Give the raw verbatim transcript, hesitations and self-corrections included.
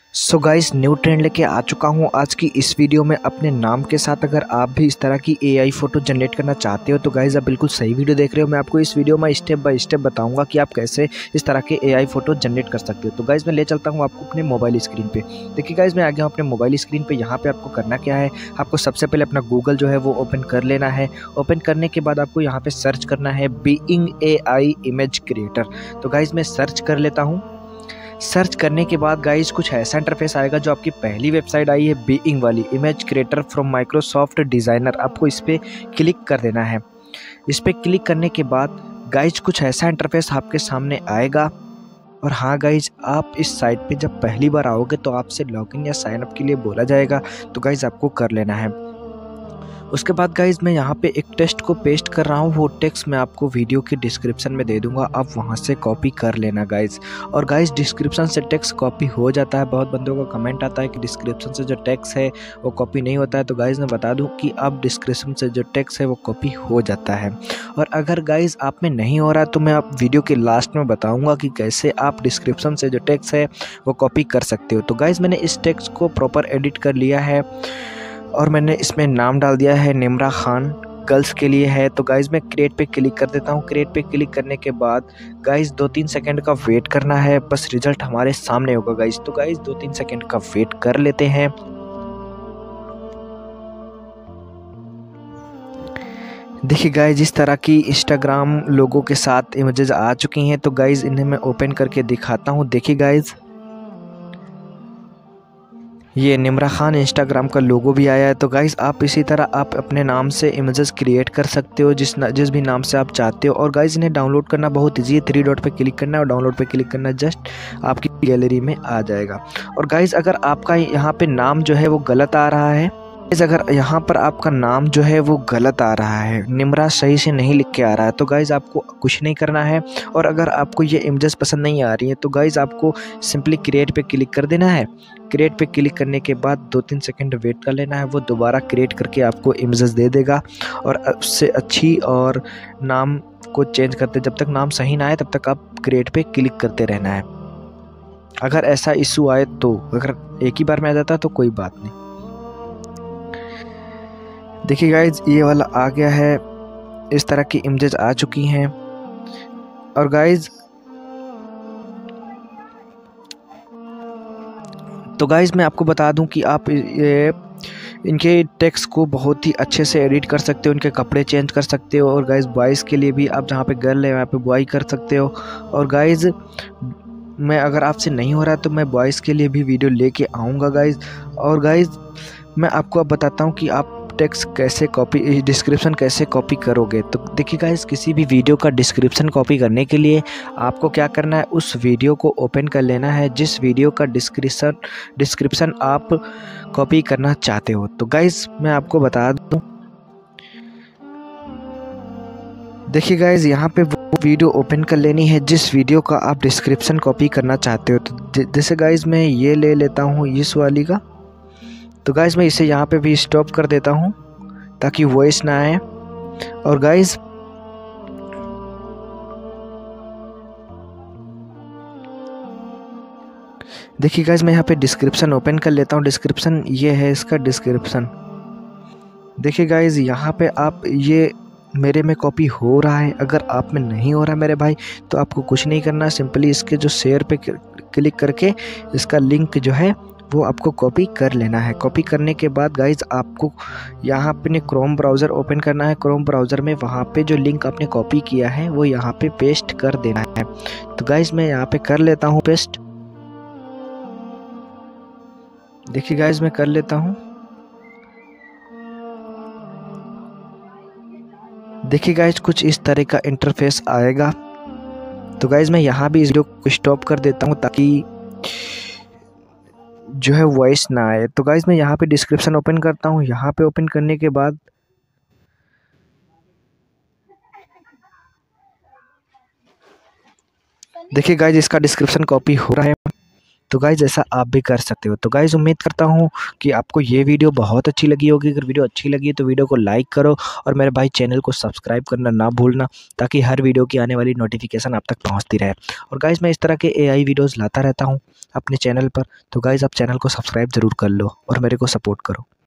So guys new trend लेके आ चुका हूँ आज की इस वीडियो में अपने नाम के साथ। अगर आप भी इस तरह की एआई फ़ोटो जनरेट करना चाहते हो तो गाइस आप बिल्कुल सही वीडियो देख रहे हो। मैं आपको इस वीडियो में स्टेप बाय स्टेप बताऊंगा कि आप कैसे इस तरह के एआई फ़ोटो जनरेट कर सकते हो। तो गाइस मैं ले चलता हूँ आपको अपने मोबाइल स्क्रीन पे। देखिए गाइस मैं आ गया हूँ अपने मोबाइल स्क्रीन पे। यहाँ पे आपको करना क्या है, आपको सबसे पहले अपना गूगल जो है वो ओपन कर लेना है। ओपन करने के बाद आपको यहाँ पे सर्च करना है बीइंग एआई इमेज क्रिएटर। तो गाइस मैं सर्च कर लेता हूँ। सर्च करने के बाद गाइस कुछ ऐसा इंटरफेस आएगा जो आपकी पहली वेबसाइट आई है बीइंग वाली, image creator from Microsoft Designer. आपको इस पर क्लिक कर देना है। इस पर क्लिक करने के बाद गाइस कुछ ऐसा इंटरफेस आपके सामने आएगा। और हाँ गाइज, आप इस साइट पे जब पहली बार आओगे तो आपसे लॉगिन या साइन अप के लिए बोला जाएगा, तो गाइज आपको कर लेना है। उसके बाद गाइज मैं यहाँ पे एक टेक्स्ट को पेस्ट कर रहा हूँ। वो टेक्स्ट मैं आपको वीडियो के डिस्क्रिप्शन में दे दूंगा, आप वहाँ से कॉपी कर लेना गाइज। और गाइज डिस्क्रिप्शन से टेक्स्ट कॉपी हो जाता है। बहुत बंदों का कमेंट आता है कि डिस्क्रिप्शन से जो टेक्स्ट है वो कॉपी नहीं होता है। तो गाइज मैं बता दूँ कि अब डिस्क्रिप्शन से जो टेक्स्ट है वो कॉपी हो जाता है। और अगर गाइज आप में नहीं हो रहा तो मैं आप वीडियो के लास्ट में बताऊँगा कि कैसे आप डिस्क्रिप्शन से जो टेक्स्ट है वो कॉपी कर सकते हो। तो गाइज मैंने इस टेक्स्ट को प्रॉपर एडिट कर लिया है और मैंने इसमें नाम डाल दिया है निम्रा खान, गर्ल्स के लिए है। तो गाइज़ मैं क्रिएट पे क्लिक कर देता हूँ। क्रिएट पे क्लिक करने के बाद गाइज़ दो तीन सेकंड का वेट करना है, बस रिजल्ट हमारे सामने होगा गाइज़। तो गाइज़ दो तीन सेकंड का वेट कर लेते हैं। देखिए गाइज़ इस तरह की इंस्टाग्राम लोगों के साथ इमेजेस आ चुकी हैं। तो गाइज़ इन्हें मैं ओपन करके दिखाता हूँ। देखिए गाइज़ ये निम्रा खान इंस्टाग्राम का लोगो भी आया है। तो गाइज़ आप इसी तरह आप अपने नाम से इमेजेस क्रिएट कर सकते हो, जिस न, जिस भी नाम से आप चाहते हो। और गाइज़ इन्हें डाउनलोड करना बहुत ईजी है। थ्री डॉट पे क्लिक करना है और डाउनलोड पे क्लिक करना, जस्ट आपकी गैलरी में आ जाएगा। और गाइज़ अगर आपका यहाँ पे नाम जो है वो गलत आ रहा है, गाइज़ अगर यहाँ पर आपका नाम जो है वो गलत आ रहा है, निम्रा सही से नहीं लिख के आ रहा है, तो गाइज़ आपको कुछ नहीं करना है। और अगर आपको ये इमेजेस पसंद नहीं आ रही है तो गाइज़ आपको सिंपली क्रिएट पे क्लिक कर देना है। क्रिएट पे क्लिक करने के बाद दो तीन सेकंड वेट कर लेना है। वो दोबारा क्रिएट करके आपको इमेजेस दे देगा। और उससे अच्छी और नाम को चेंज करते, जब तक नाम सही ना आए तब तक आप क्रिएट पे क्लिक करते रहना है। अगर ऐसा इशू आए तो, अगर एक ही बार में आ जाता तो कोई बात नहीं। देखिए गाइज ये वाला आ गया है, इस तरह की इमेजेस आ चुकी हैं। और गाइज तो गाइज़ मैं आपको बता दूं कि आप ये इनके टेक्स्ट को बहुत ही अच्छे से एडिट कर सकते हो, इनके कपड़े चेंज कर सकते हो। और गाइज़ बॉयज़ के लिए भी आप जहाँ पे गर्ल है वहाँ पे बॉय कर सकते हो। और गाइज़ मैं अगर आपसे नहीं हो रहा तो मैं बॉयज़ के लिए भी वीडियो लेके आऊँगा गाइज़। और गाइज़ मैं आपको अब बताता हूँ कि आप टेक्स्ट कैसे कॉपी, डिस्क्रिप्शन कैसे कॉपी करोगे। तो देखिए गाइस किसी भी वीडियो का डिस्क्रिप्शन कॉपी करने के लिए आपको क्या करना है, उस वीडियो को ओपन कर लेना है जिस वीडियो का डिस्क्रिप्शन डिस्क्रिप्शन आप कॉपी करना चाहते हो। तो गाइस मैं आपको बता दूं, देखिए गाइस यहाँ पे वो वीडियो ओपन कर लेनी है जिस वीडियो का आप डिस्क्रिप्शन कॉपी करना चाहते हो। तो जैसे गाइस मैं ये ले लेता हूँ इस वाली का। तो गाइज़ मैं इसे यहाँ पे भी स्टॉप कर देता हूँ ताकि वॉइस ना आए। और गाइज़ देखिए गाइज़ मैं यहाँ पे डिस्क्रिप्शन ओपन कर लेता हूँ। डिस्क्रिप्शन ये है इसका डिस्क्रिप्शन। देखिए गाइज़ यहाँ पे आप ये मेरे में कॉपी हो रहा है। अगर आप में नहीं हो रहा मेरे भाई तो आपको कुछ नहीं करना, सिंपली इसके जो शेयर पे क्लिक करके इसका लिंक जो है वो आपको कॉपी कर लेना है। कॉपी करने के बाद गाइज़ आपको यहाँ पे क्रोम ब्राउज़र ओपन करना है। क्रोम ब्राउज़र में वहाँ पे जो लिंक आपने कॉपी किया है वो यहाँ पे पेस्ट कर देना है। तो गाइज़ मैं यहाँ पे कर लेता हूँ पेस्ट। देखिए गाइज़ मैं कर लेता हूँ। देखिए गाइज़ कुछ इस तरह का इंटरफेस आएगा। तो गाइज़ मैं यहाँ भी इस वीडियो को स्टॉप कर देता हूँ ताकि जो है वॉइस ना आए। तो गाइज़ मैं यहाँ पे डिस्क्रिप्शन ओपन करता हूँ। यहाँ पे ओपन करने के बाद देखिए गाइज़ इसका डिस्क्रिप्शन कॉपी हो रहा है। तो गाइज़ ऐसा आप भी कर सकते हो। तो गाइज़ उम्मीद करता हूँ कि आपको ये वीडियो बहुत अच्छी लगी होगी। अगर वीडियो अच्छी लगी है तो वीडियो को लाइक करो और मेरे भाई चैनल को सब्सक्राइब करना ना भूलना, ताकि हर वीडियो की आने वाली नोटिफिकेशन आप तक पहुँचती रहे। और गाइज़ मैं इस तरह के एआई वीडियोज़ लाता रहता हूँ अपने चैनल पर, तो गाइज़ आप चैनल को सब्सक्राइब ज़रूर कर लो और मेरे को सपोर्ट करो।